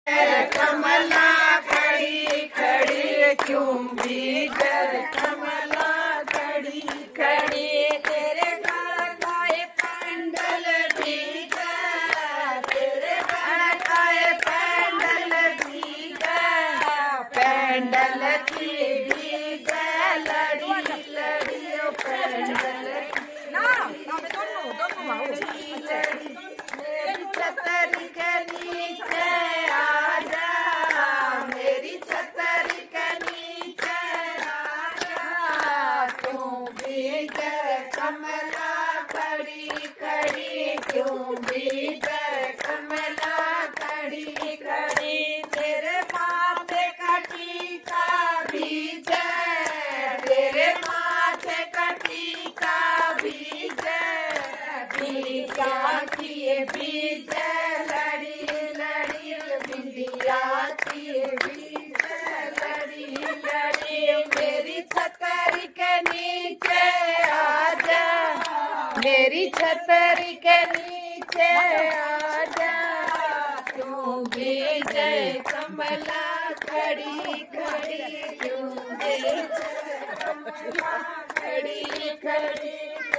कमला खड़ी खड़ी क्यों भीतर कमला खड़ी खड़ी तेरे घर का ये पंडल भीतर तेरे घर का ये पंडल भीतर पंडल की भीतर लड़ी लड़ी पंडल ना दोनों लड़ी मेरी छतरी के नीचे आजा मेरी छतरी के नीचे आजा क्यों भीतर कमला खड़ी खड़ी क्यों भीतर कमला खड़ी खड़ी तेरे माथे का टीका भीतर तेरे माथे का टीका भीतर टीका किए भीतर लड़ी लड़ी बिंदिया किए भीतर लड़ी लड़ी मेरी छतरी के नीचे आजा मेरी छतरी के नीचे आजा क्यों भीतर कमला खड़ी खड़ी क्यों भीतर कमला खड़ी खड़ी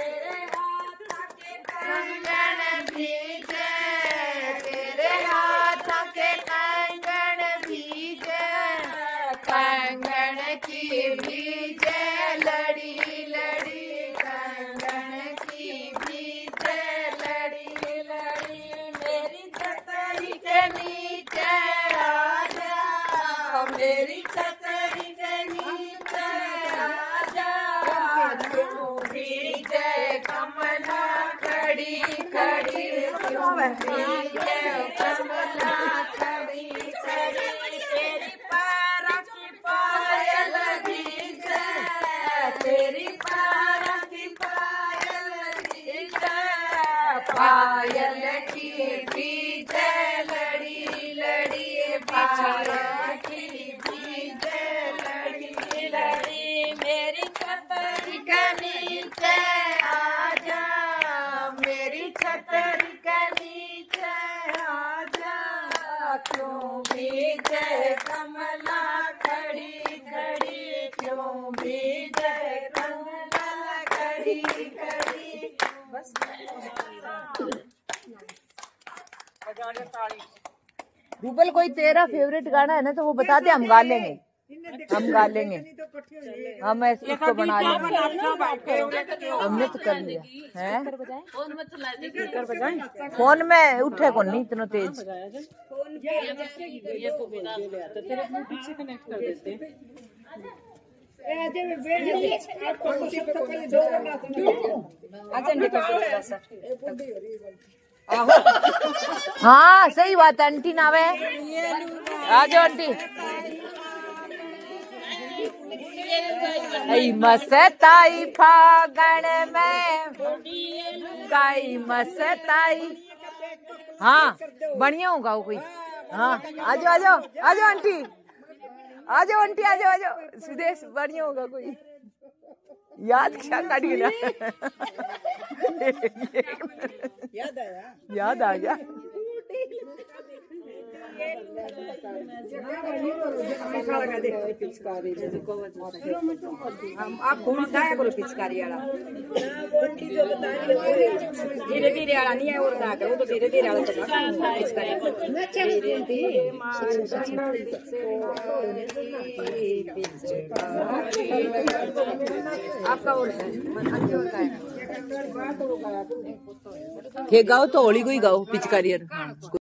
कंगन भीजे तेरे हाथों के कंगन भीजे कंगन की भीजे लड़ी लड़ी कंगन की भीजे लड़ी लड़ी मेरी छतरी के नीचे आजा मेरी छतरी के नीचे आजा क्यों भीजे कमला खड़ी खड़ी क्यों भीतर कमला खड़ी खड़ी तेरी पैरों की पायल भीजे तेरी पैरों की पायल भीजे पायल की भीजे लड़ी लड़ी पायल की भीजे लड़ी लड़ी मेरी छतरी के नीचे आजा मेरी छतरी के नीचे आजा क्यों भीतर कमला खड़ी खड़ी क्यों भीतर कमला खड़ी खड़ी बस रूबल कोई तेरा फेवरेट गाना है ना तो वो बता दे हम गा लेंगे हम इसको बना लेंगे हमने तो कर लिया है फोन में उठे कौन नहीं इतना तेज हाँ सही बात आंटी नावे आ जाओ आंटी मसताई फागण में गाई मसताई हाँ बढ़िया होगा वो कोई हाँ आ जाओ आंटी आ जाओ सुदेश बढ़िया होगा कोई याद क्या काटिए ना याद आ गया आप घूमता करो पिचकारी वाला धीरे धीरे वाला नहीं है और वो तो धीरे धीरे वाला आपका और गाओ तो होली को ही गाओ पिचकारी